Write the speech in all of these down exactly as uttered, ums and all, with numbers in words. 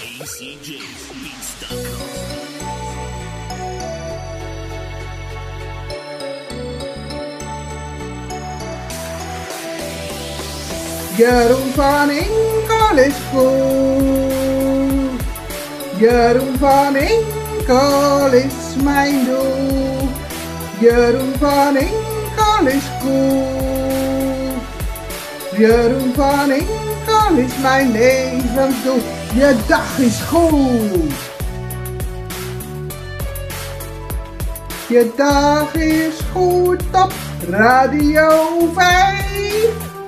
A C J Beats dot com. Jeroen van Inkel is goed. Jeroen van Inkel is mijn doel. Jeroen van Inkel is goed. Jeroen van Inkel is mijn levensdoel. Je dag is goed. Je dag is goed op Radio vijf.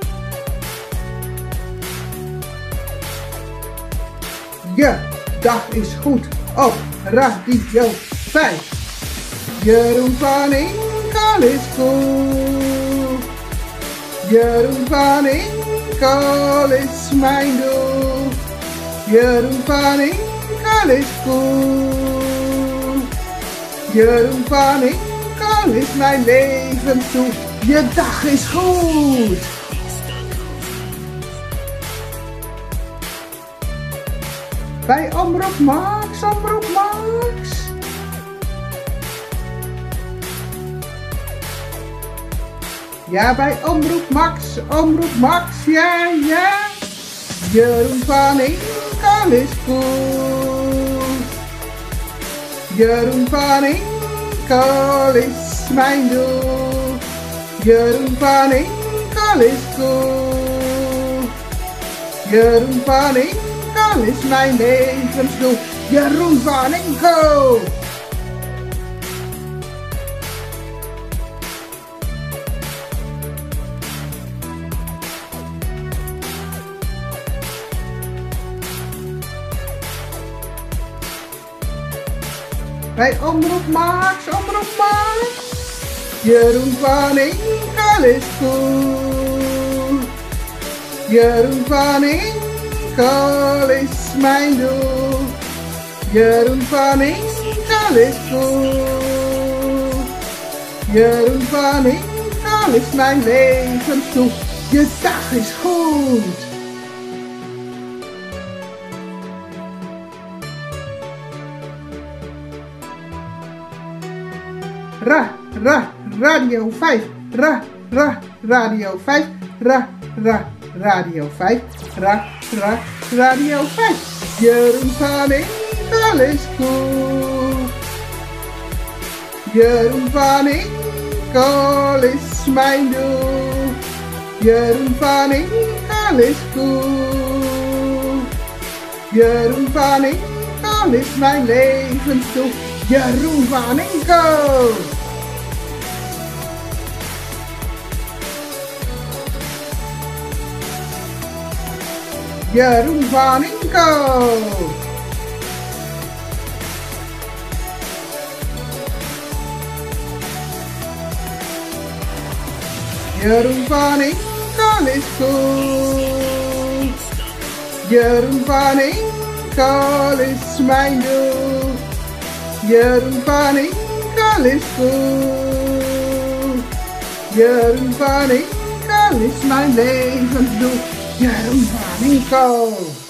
Je dag is goed op Radio vijf. Jeroen van Inkel is goed. Jeroen van Inkel is mijn doel. Jeroen van Inkel is goed. Jeroen van Inkel is mijn levensdoel. Je dag is goed. Bij Omroep Max, Omroep Max. Ja, bij Omroep Max, Omroep Max, ja, ja. Jeroen van Inkel is goed. Jeroen van Inkel is mijn doel. Jeroen van Inkel is goed. Jeroen van Inkel is mijn levensdoel. Jeroen van Inkel. Bij Omroep Max, Omroep Max. Jeroen van Inkel is goed. Jeroen van Inkel is mijn doel. Jeroen van Inkel is goed. Jeroen van Inkel is mijn levensdoel. Je dag is goed. Ra, ra, Radio vijf. Ra, ra, Radio vijf. Ra, ra, Radio vijf. Ra, ra, Radio vijf. Jeroen van Inkel is goed. Jeroen van Inkel is mijn doel. Jeroen van Inkel is goed. Jeroen van Inkel is mijn levensdoel. Jeroen van Inkel. Jeroen van Inkel. Jeroen van Inkel is goed. Jeroen van Inkel is mijn doel. Jeroen van Inkel is goed. Jeroen van Inkel is mijn levensdoel. Jeroen van Inkel.